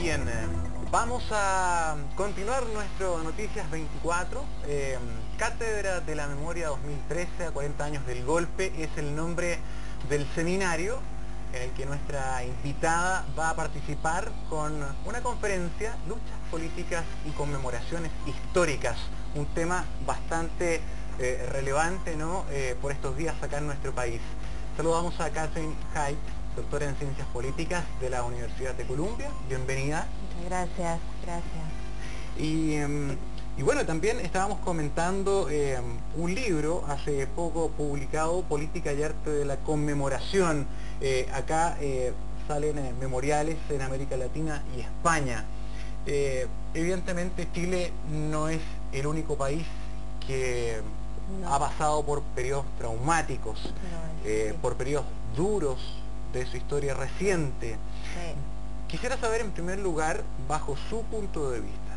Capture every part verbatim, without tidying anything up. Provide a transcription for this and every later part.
bien, eh, vamos a continuar nuestro Noticias veinticuatro. Eh, Cátedra de la Memoria dos mil trece a cuarenta años del golpe es el nombre del seminario en el que nuestra invitada va a participar con una conferencia, luchas políticas y conmemoraciones históricas, un tema bastante eh, relevante, ¿no? eh, por estos días acá en nuestro país. Saludamos a Catherine Hite, doctora en Ciencias Políticas de la Universidad de Columbia. Bienvenida. Muchas gracias, gracias. Y, eh, y bueno, también estábamos comentando eh, un libro hace poco publicado, Política y Arte de la Conmemoración. Eh, acá eh, salen eh, memoriales en América Latina y España. Eh, evidentemente Chile no es el único país que no. ha pasado por periodos traumáticos, no, eh, sí. por periodos duros de su historia reciente. Sí. Quisiera saber en primer lugar, bajo su punto de vista,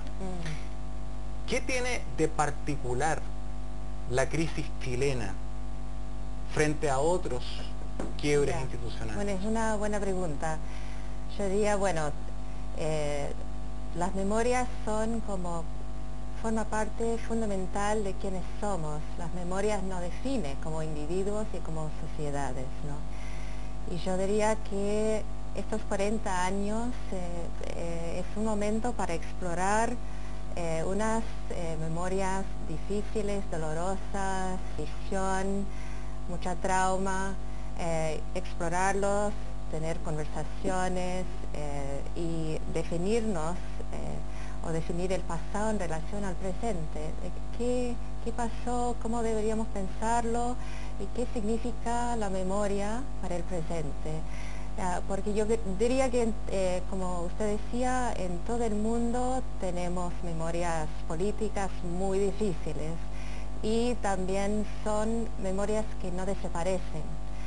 mm. ¿qué tiene de particular la crisis chilena frente a otros quiebres ya. institucionales? Bueno, es una buena pregunta. Yo diría, bueno, eh, las memorias son como, forma parte fundamental de quienes somos. Las memorias nos definen como individuos y como sociedades, ¿no? Y yo diría que estos cuarenta años eh, eh, es un momento para explorar eh, unas eh, memorias difíciles, dolorosas, visión, mucha trauma, eh, explorarlos, tener conversaciones eh, y definirnos eh, o definir el pasado en relación al presente. ¿Qué, qué pasó? ¿Cómo deberíamos pensarlo? ¿Y qué significa la memoria para el presente? Uh, porque yo diría que, eh, como usted decía, en todo el mundo tenemos memorias políticas muy difíciles y también son memorias que no desaparecen,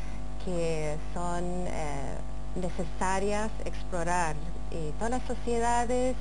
que son eh, necesarias explorar. Y todas las sociedades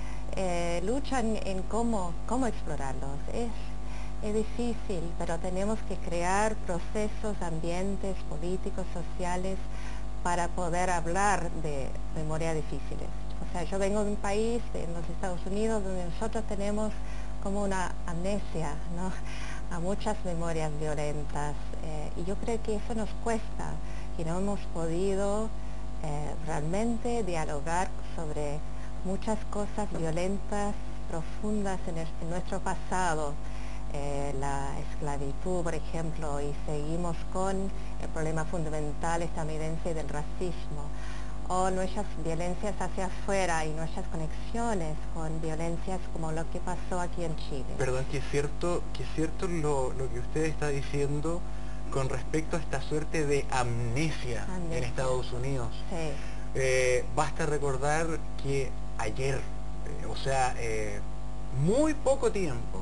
eh, luchan en cómo, cómo explorarlos. Es, es difícil, pero tenemos que crear procesos, ambientes políticos, sociales, para poder hablar de memorias difíciles. O sea, yo vengo de un país, en los Estados Unidos, donde nosotros tenemos como una amnesia, ¿no?, a muchas memorias violentas. Eh, y yo creo que eso nos cuesta, que no hemos podido eh, realmente dialogar sobre muchas cosas violentas, profundas en, el, en nuestro pasado. Eh, la esclavitud, por ejemplo, y seguimos con el problema fundamental estadounidense del racismo, o nuestras violencias hacia afuera y nuestras conexiones con violencias como lo que pasó aquí en Chile. Perdón, que es cierto, que es cierto lo, lo que usted está diciendo con respecto a esta suerte de amnesia, amnesia. en Estados Unidos. Sí. Eh, basta recordar que ayer, eh, o sea, eh, muy poco tiempo,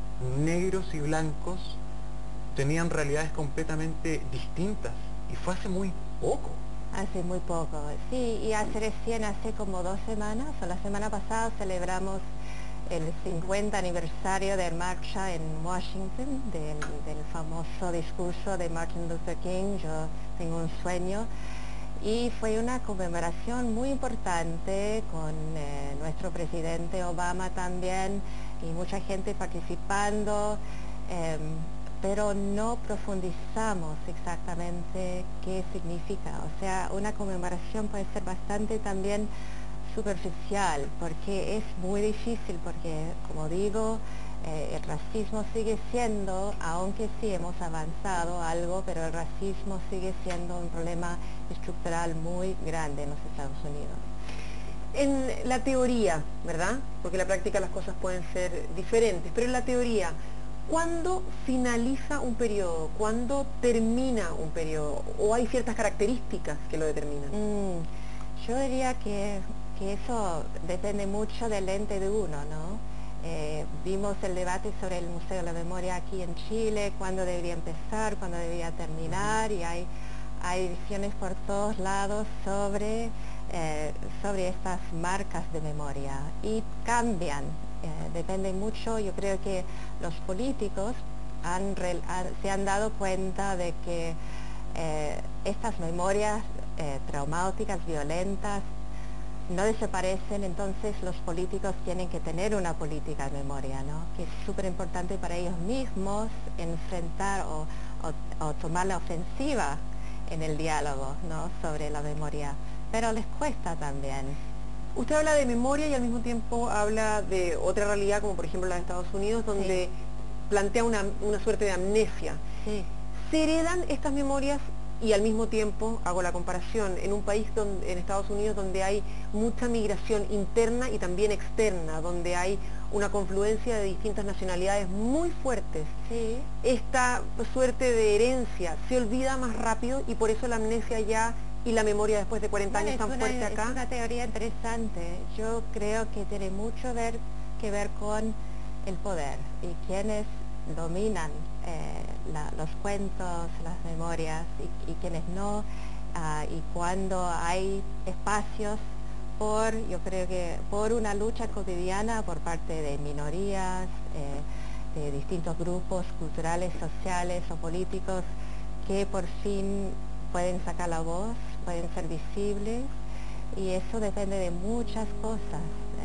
negros y blancos tenían realidades completamente distintas y fue hace muy poco. Hace muy poco, sí, y hace recién, hace como dos semanas, o la semana pasada celebramos el cincuenta aniversario de marcha en Washington, del, del famoso discurso de Martin Luther King, Yo tengo un sueño, y fue una conmemoración muy importante con eh, nuestro presidente Obama también, y mucha gente participando, eh, pero no profundizamos exactamente qué significa. O sea, una conmemoración puede ser bastante también superficial, porque es muy difícil, porque, como digo, eh, el racismo sigue siendo, aunque sí hemos avanzado algo, pero el racismo sigue siendo un problema estructural muy grande en los Estados Unidos. En la teoría, ¿verdad? Porque en la práctica las cosas pueden ser diferentes, pero en la teoría, ¿cuándo finaliza un periodo? ¿Cuándo termina un periodo? ¿O hay ciertas características que lo determinan? Mm, yo diría que, que eso depende mucho del ente de uno, ¿no? Eh, vimos el debate sobre el Museo de la Memoria aquí en Chile, cuándo debería empezar, cuándo debería terminar, y hay, hay visiones por todos lados sobre... Eh, sobre estas marcas de memoria y cambian, eh, depende mucho. Yo creo que los políticos han, han, se han dado cuenta de que eh, estas memorias eh, traumáticas, violentas, no desaparecen, entonces los políticos tienen que tener una política de memoria, ¿no? Que es súper importante para ellos mismos enfrentar o, o, o tomar la ofensiva en el diálogo, ¿no? Sobre la memoria, pero les cuesta también. Usted habla de memoria y al mismo tiempo habla de otra realidad, como por ejemplo la de Estados Unidos, donde sí. plantea una, una suerte de amnesia. Sí. ¿Se heredan estas memorias? Y al mismo tiempo, hago la comparación, en un país, donde, en Estados Unidos, donde hay mucha migración interna y también externa, donde hay una confluencia de distintas nacionalidades muy fuertes, sí. esta suerte de herencia se olvida más rápido y por eso la amnesia ya y la memoria después de cuarenta bueno, años tan una, fuerte acá. Es una teoría interesante. Yo creo que tiene mucho ver, que ver con el poder y quienes dominan eh, la, los cuentos, las memorias y, y quienes no, uh, y cuando hay espacios por, yo creo que por una lucha cotidiana por parte de minorías, eh, de distintos grupos culturales, sociales o políticos que por fin pueden sacar la voz, pueden ser visibles, y eso depende de muchas cosas.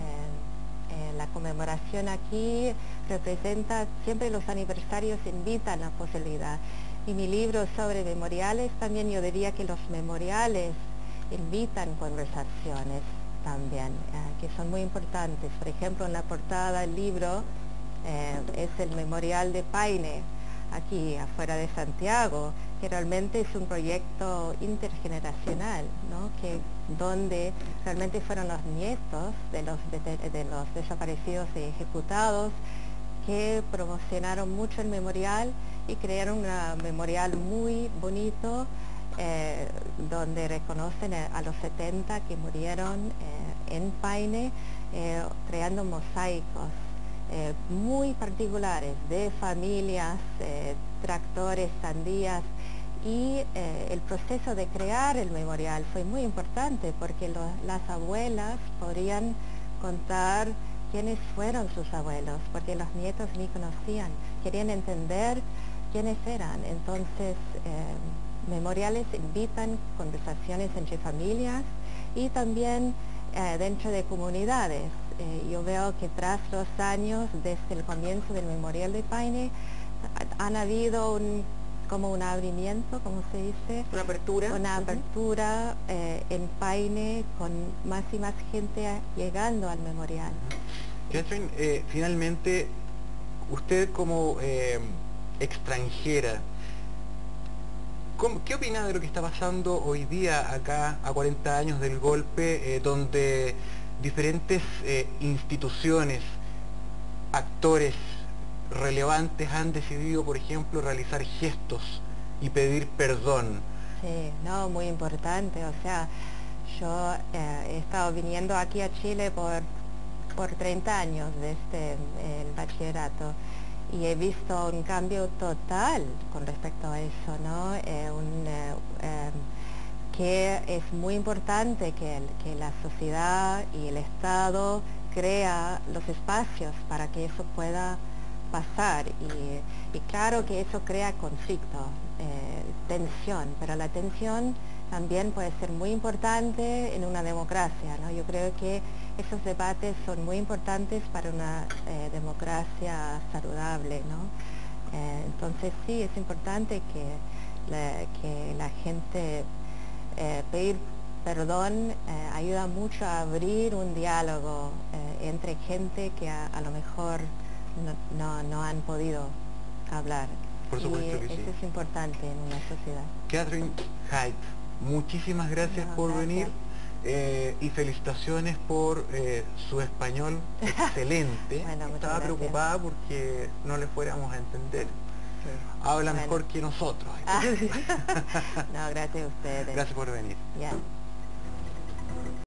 Eh, la conmemoración aquí representa, siempre los aniversarios invitan a la posibilidad. Y mi libro sobre memoriales, también yo diría que los memoriales invitan conversaciones también, eh, que son muy importantes. Por ejemplo, en la portada del libro eh, es el Memorial de Paine, aquí afuera de Santiago, que realmente es un proyecto intergeneracional, ¿no? Que, donde realmente fueron los nietos de los, de, de los desaparecidos y ejecutados que promocionaron mucho el memorial y crearon un memorial muy bonito, eh, donde reconocen a los setenta que murieron eh, en Paine, eh, creando mosaicos eh, muy particulares de familias, eh, tractores, sandías, y eh, el proceso de crear el memorial fue muy importante porque lo, las abuelas podrían contar quiénes fueron sus abuelos, porque los nietos ni conocían, querían entender quiénes eran. Entonces, eh, memoriales invitan conversaciones entre familias y también eh, dentro de comunidades. Eh, yo veo que tras los años, desde el comienzo del Memorial de Paine, han habido un como un abrimiento, como se dice, una apertura, una uh-huh. apertura eh, en Paine, con más y más gente a, llegando al memorial. Catherine, eh, finalmente, usted como eh, extranjera, ¿cómo, ¿qué opina de lo que está pasando hoy día acá, a cuarenta años del golpe, eh, donde diferentes eh, instituciones, actores relevantes han decidido, por ejemplo, realizar gestos y pedir perdón? Sí, no, muy importante. O sea, yo eh, he estado viniendo aquí a Chile por, por treinta años desde el bachillerato y he visto un cambio total con respecto a eso, ¿no? Eh, un, eh, eh, que es muy importante que, el, que la sociedad y el Estado crea los espacios para que eso pueda pasar, y, y claro que eso crea conflicto, eh, tensión, pero la tensión también puede ser muy importante en una democracia, ¿no? Yo creo que esos debates son muy importantes para una eh, democracia saludable, ¿no? Eh, entonces sí, es importante que la, que la gente eh, pedir perdón eh, ayuda mucho a abrir un diálogo eh, entre gente que a, a lo mejor No, no, no han podido hablar. Por supuesto y que eso sí. es importante en una sociedad. Catherine Haidt, muchísimas gracias No, por gracias. venir eh, y felicitaciones por eh, su español excelente. Bueno, muchas Estaba gracias. preocupada porque no le fuéramos a entender. Sí. Habla Bueno. mejor que nosotros. Ah. No, gracias a ustedes. Gracias por venir. Ya.